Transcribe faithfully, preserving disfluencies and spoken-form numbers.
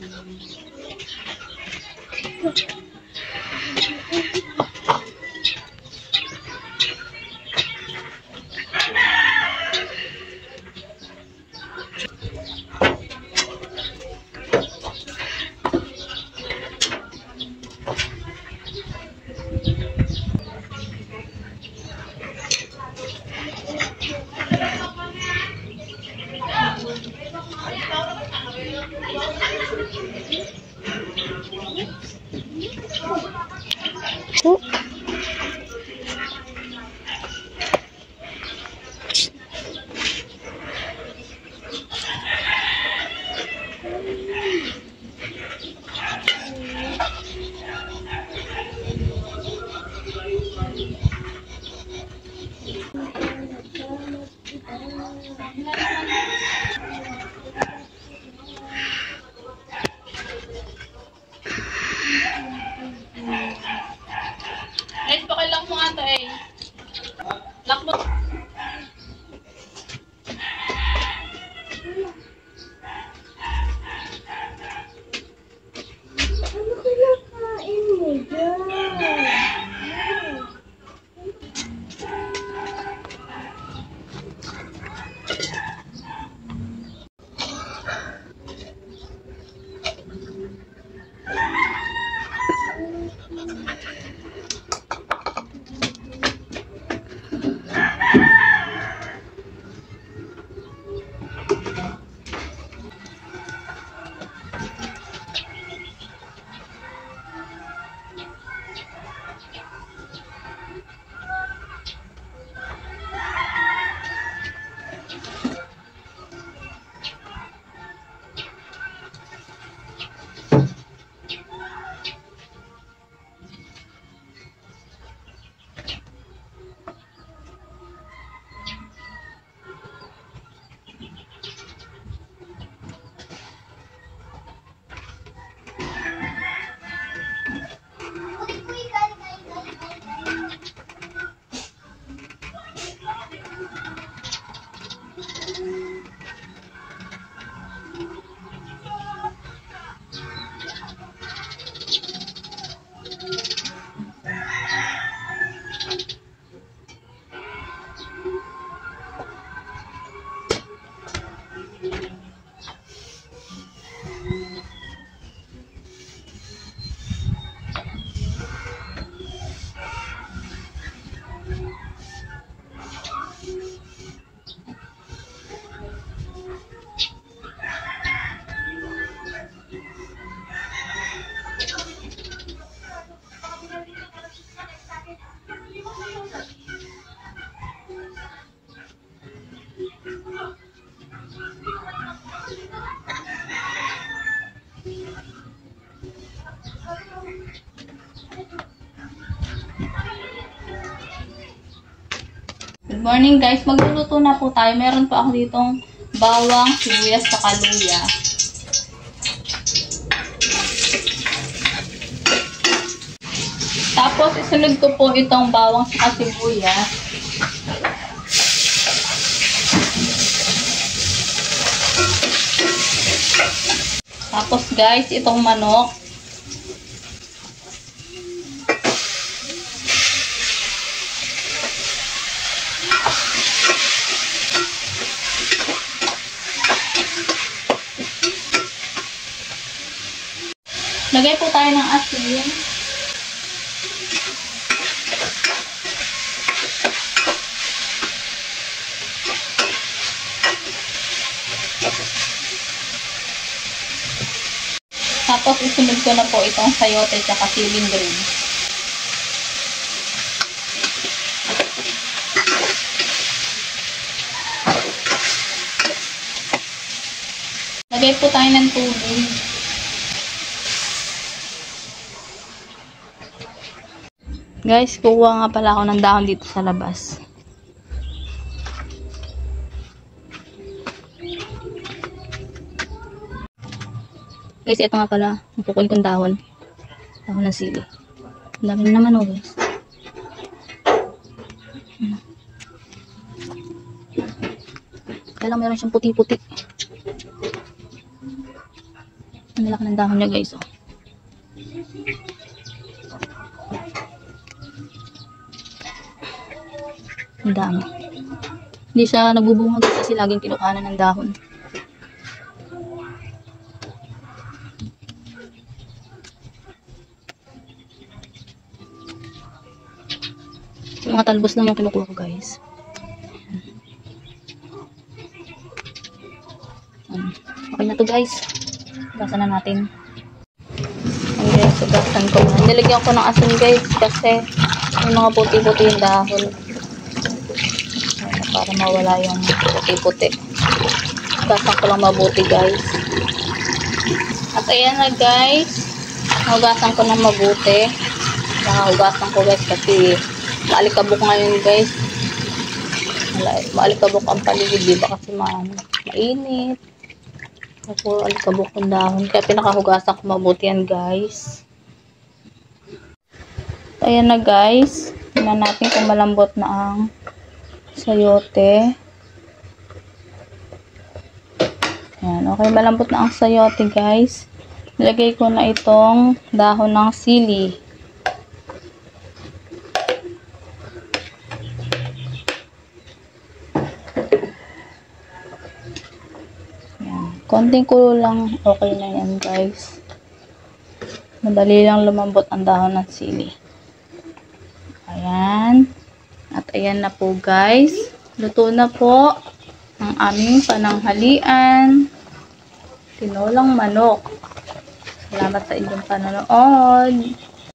Oh. Guys, pakilock mo nga ito eh. Lock mo. Ano kaya kain mo dyan? Good morning guys, magluluto na po tayo. Meron pa ako ditong bawang, sibuyas, saka luya. Tapos isunod ko po itong bawang saka sibuyas. Tapos guys, itong manok. Lagay po tayo ng asin. Tapos isunod ko na po itong sayote at siling green. Lagay po tayo ng tubig. Guys, kukuha nga pala ako ng dahon dito sa labas. Guys, ito nga pala. Kukunin kong dahon. Dahon ng sili. Ang dami naman oh guys. Kaya lang meron siyang puti-puti. Ang laki ng dahon niya guys, oh. Ang dami. Hindi siya nagbubunga kasi laging kinukanan ng dahon. Mga talbos lang yung kinukuha ko guys. Ayan. Okay na to guys. Gasan na natin. Ayan guys, so gasan ko na. Nilagyan ko ng asin guys kasi may mga puti-puti yung dahon. Ayan, para mawala yung puti-puti. Gasan ko lang mabuti guys. At ayan na guys. Hugasan ko ng mabuti. Hugasan ko guys kasi maalikabok ngayon guys. Maalikabok ang paligid, diba? Kasi ma mainit. Ako alikabok ng dahon. Kaya pinakahugasan ko mabuti yan guys. Ayan na guys. Tingnan natin kung malambot na ang sayote. Ayan. Okay, malambot na ang sayote guys. Nilagay ko na itong dahon ng sili. Konting kulo lang, okay na yan guys. Madali lang lumambot ang dahon ng sili. Ayan. At ayan na po guys. Luto na po ang aming pananghalian. Tinolang manok. Salamat sa inyong panonood.